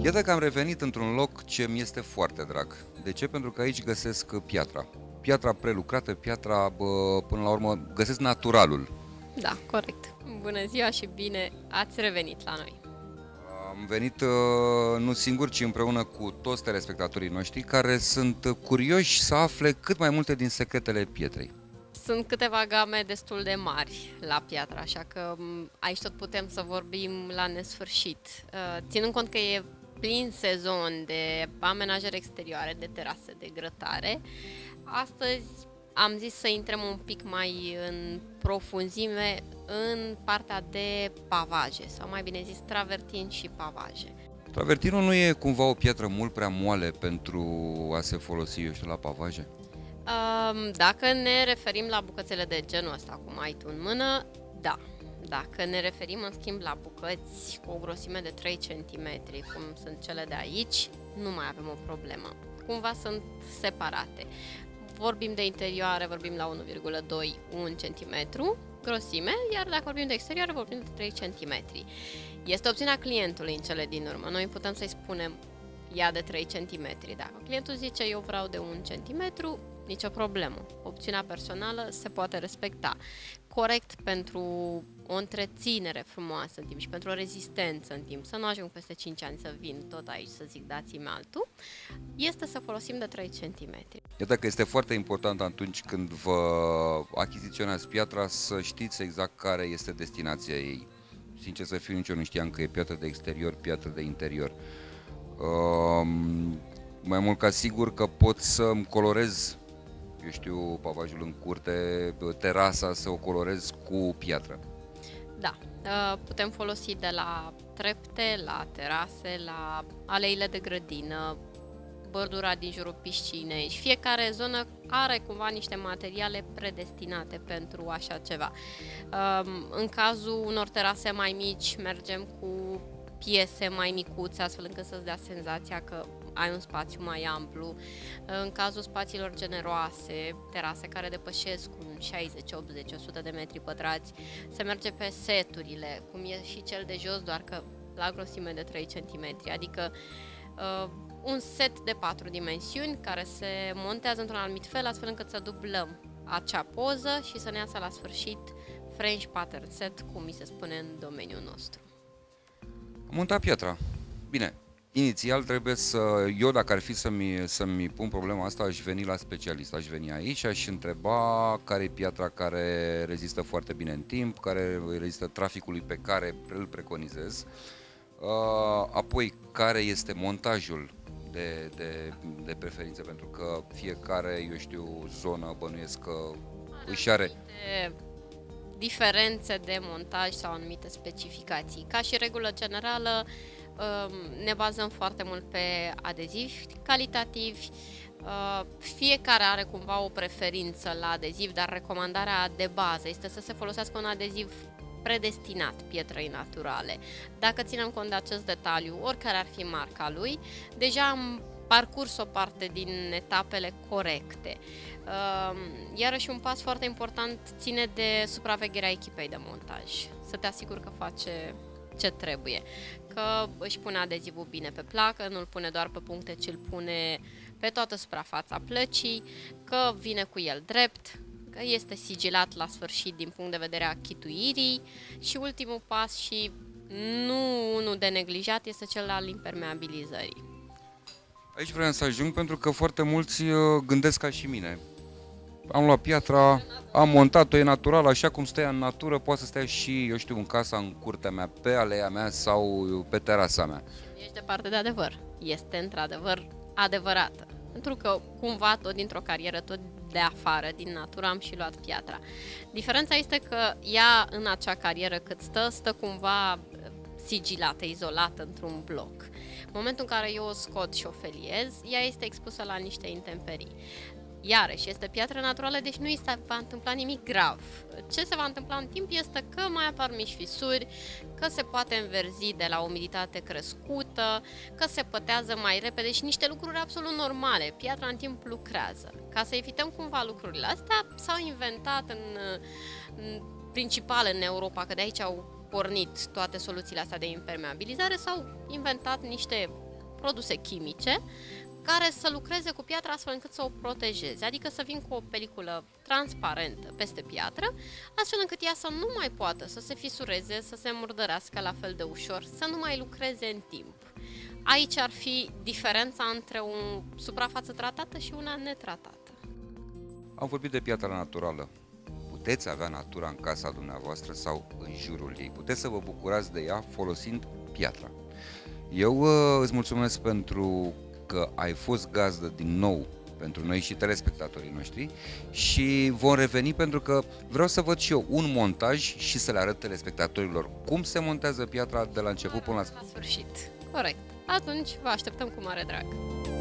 Iată că am revenit într-un loc ce mi este foarte drag. De ce? Pentru că aici găsesc piatra. Piatra prelucrată, piatra, până la urmă, găsesc naturalul. Da, corect. Bună ziua și bine ați revenit la noi. Am venit nu singur, ci împreună cu toți telespectatorii noștri care sunt curioși să afle cât mai multe din secretele pietrei. Sunt câteva game destul de mari la piatră, așa că aici tot putem să vorbim la nesfârșit. Ținând cont că e plin sezon de amenajări exterioare, de terase, de grătare, astăzi am zis să intrăm un pic mai în profunzime în partea de pavaje, sau mai bine zis travertin și pavaje. Travertinul nu e cumva o piatră mult prea moale pentru a se folosi, eu știu, la pavaje? Dacă ne referim la bucățele de genul ăsta, cum ai tu în mână, da. Dacă ne referim, în schimb, la bucăți cu o grosime de 3 cm, cum sunt cele de aici, nu mai avem o problemă. Cumva sunt separate. Vorbim de interioare, vorbim la 1,2 cm grosime, iar dacă vorbim de exterioare, vorbim de 3 cm. Este opțiunea clientului în cele din urmă. Noi putem să-i spunem ia de 3 cm. Dacă clientul zice eu vreau de 1 cm, nicio problemă. Opțiunea personală se poate respecta. Corect pentru o întreținere frumoasă în timp și pentru o rezistență în timp, să nu ajung peste 5 ani să vin tot aici să zic dați-mi altul, este să folosim de 3 cm. Iată că este foarte important atunci când vă achiziționați piatra să știți exact care este destinația ei. Sincer să fiu, nici eu nu știam că e piatră de exterior, piatră de interior. Mai mult ca sigur că pot să-mi colorez, eu știu, pavajul în curte, terasa, să o colorez cu piatră. Da, putem folosi de la trepte, la terase, la aleile de grădină, bordura din jurul piscinei și fiecare zonă are cumva niște materiale predestinate pentru așa ceva. În cazul unor terase mai mici mergem cu piese mai micuțe, astfel încât să-ți dea senzația că ai un spațiu mai amplu. În cazul spațiilor generoase, terase care depășesc un 60, 80, 100 de metri pătrați, se merge pe seturile, cum e și cel de jos, doar că la grosime de 3 cm, adică un set de 4 dimensiuni care se montează într-un anumit fel, astfel încât să dublăm acea poză și să ne iasă la sfârșit French pattern set, cum mi se spune în domeniul nostru. Am montat piatra. Bine, inițial trebuie eu dacă ar fi să-mi pun problema asta, aș veni la specialist, aș veni aici, aș întreba care e piatra care rezistă foarte bine în timp, care rezistă traficului pe care îl preconizez, apoi care este montajul de preferință, pentru că fiecare, eu știu, zonă bănuiesc că își are diferențe de montaj sau anumite specificații. Ca și regulă generală, ne bazăm foarte mult pe adezivi calitativi. Fiecare are cumva o preferință la adeziv, dar recomandarea de bază este să se folosească un adeziv predestinat pietrei naturale. Dacă ținem cont de acest detaliu, oricare ar fi marca lui, deja am parcurs o parte din etapele corecte. Iarăși un pas foarte important ține de supravegherea echipei de montaj. Să te asiguri că face ce trebuie, că își pune adezivul bine pe placă, nu îl pune doar pe puncte, ci îl pune pe toată suprafața plăcii, că vine cu el drept, că este sigilat la sfârșit din punct de vedere a chituirii și ultimul pas și nu unul de neglijat este cel al impermeabilizării. Aici vreau să ajung pentru că foarte mulți gândesc ca și mine. Am luat piatra, am montat-o, e natural, așa cum stă în natură, poate să stea și, eu știu, în casa, în curtea mea, pe aleea mea sau pe terasa mea. Ești departe de adevăr. Este într-adevăr adevărată. Pentru că cumva tot dintr-o carieră, tot de afară, din natură, am și luat piatra. Diferența este că ea în acea carieră cât stă cumva sigilată, izolată într-un bloc. În momentul în care eu o scot și o feliez, ea este expusă la niște intemperii. Iarăși, este piatră naturală, deci nu îi se va întâmpla nimic grav. Ce se va întâmpla în timp este că mai apar mici fisuri, că se poate înverzi de la umiditate crescută, că se pătează mai repede și niște lucruri absolut normale. Piatra în timp lucrează. Ca să evităm cumva lucrurile astea, s-au inventat în principal în Europa, că de aici au pornit toate soluțiile astea de impermeabilizare, s-au inventat niște produse chimice care să lucreze cu piatra astfel încât să o protejeze, adică să vin cu o peliculă transparentă peste piatră, astfel încât ea să nu mai poată să se fisureze, să se murdărească la fel de ușor, să nu mai lucreze în timp. Aici ar fi diferența între o suprafață tratată și una netratată. Am vorbit de piatra naturală. Puteți avea natura în casa dumneavoastră sau în jurul ei. Puteți să vă bucurați de ea folosind piatra. Eu îți mulțumesc pentru că ai fost gazdă din nou pentru noi și telespectatorii noștri și vom reveni pentru că vreau să văd și eu un montaj și să le arăt telespectatorilor cum se montează piatra de la început până la sfârșit. Corect. Atunci vă așteptăm cu mare drag.